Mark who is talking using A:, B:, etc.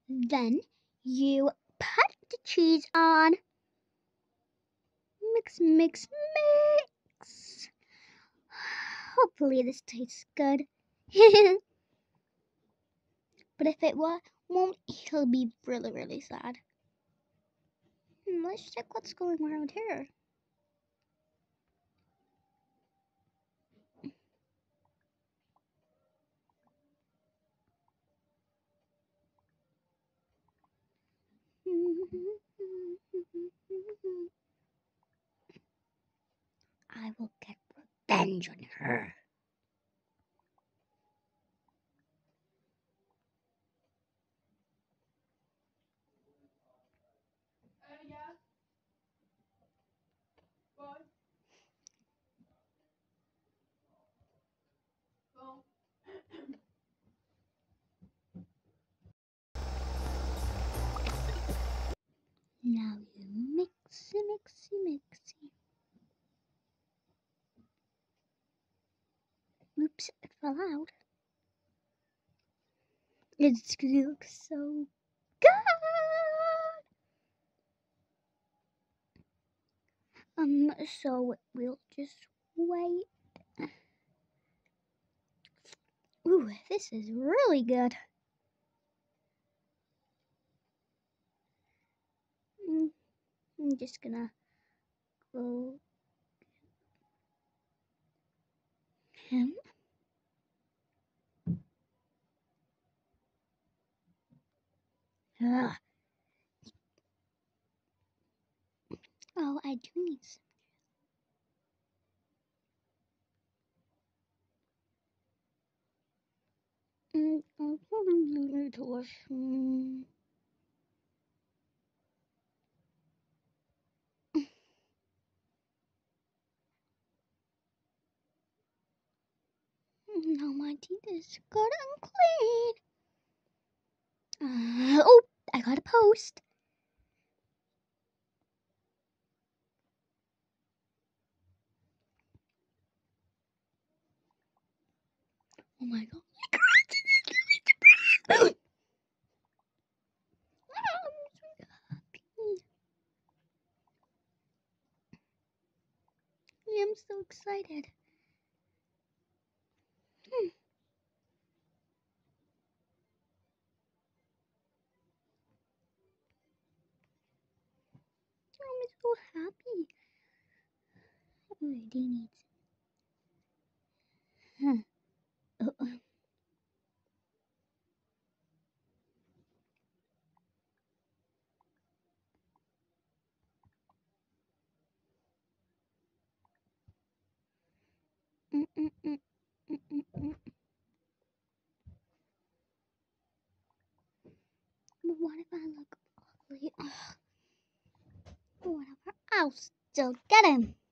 A: Then you put the cheese on. Mix, mix, mix. Hopefully this tastes good. But if it won't, he'll be really, really sad. Let's check what's going around here. I will get revenge on her. Now you mixy, mixy, mixy. Oops, it fell out. It looks so good. So we'll just wait. Ooh, this is really good. I'm just gonna go him. Ugh. Oh, I do need some. I probably need to wash. Now my teeth is good and clean. Oh, I got a post. Oh my god. I'm so excited. I'm so happy. Oh, it needs. Huh. Oh. But what if I look ugly? Whatever, I'll still get him.